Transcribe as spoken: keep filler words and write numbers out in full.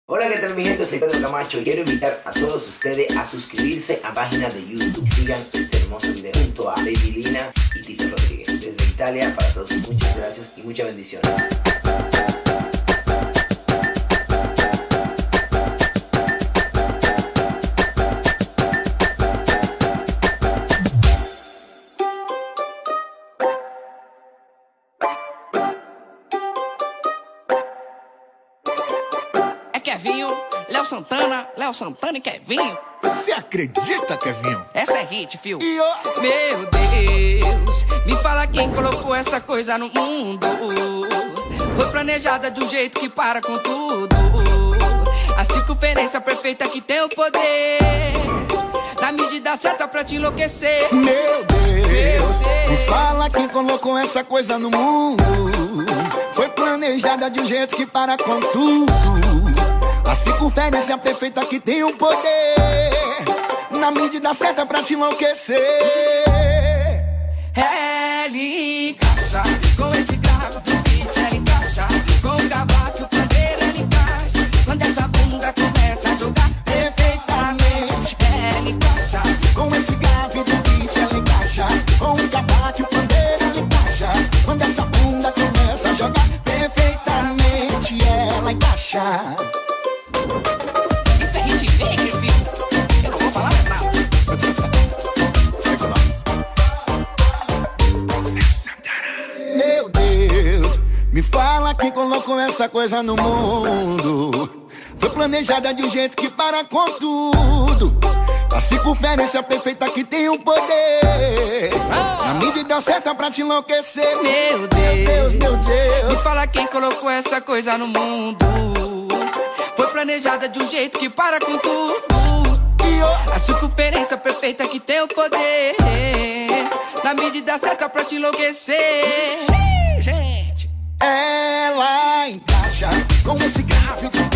Hola, ¿qué tal mi gente? Soy Pedro Camacho y quiero invitar a todos ustedes a suscribirse a página de YouTube. Sigan este hermoso video junto a Baby Lina y Tito Rodríguez. Desde Italia para todos, muchas gracias y muchas bendiciones. Kevinho, Léo Santana, Léo Santana e Kevinho. Você acredita, Kevinho? Essa é hit, fio. E ó, Meu Deus, me fala quem colocou essa coisa no mundo. Foi planejada de um jeito que para com tudo. A circunferência perfeita que tem o poder, na medida certa pra te enlouquecer. meu Deus, me fala quem colocou essa coisa no mundo. Foi planejada de um jeito que para com tudo. A circunferência perfeita que tem o poder, na medida certa pra te enlouquecer. Ela encaixa com esse grave do beat, ela encaixa com o cavaco, o pandeiro, ela encaixa quando essa bunda começa a jogar perfeitamente. Ela encaixa Com esse grave do beat ela encaixa, com o cavaco e o pandeiro ela encaixa quando essa bunda começa a jogar perfeitamente. Ela encaixa. isso é hit maker, filho. Eu não vou falar mais nada. Meu Deus, me fala quem colocou essa coisa no mundo. Foi planejada de um jeito que para com tudo. A circunferência perfeita que tem o poder, na medida certa pra te enlouquecer. Meu Deus, Deus, meu Deus. me fala quem colocou essa coisa no mundo. Foi planejada de um jeito que para com tudo. E ó, A circunferência perfeita que tem o poder, na medida certa pra te enlouquecer. Gente, ela encaixa com esse grave do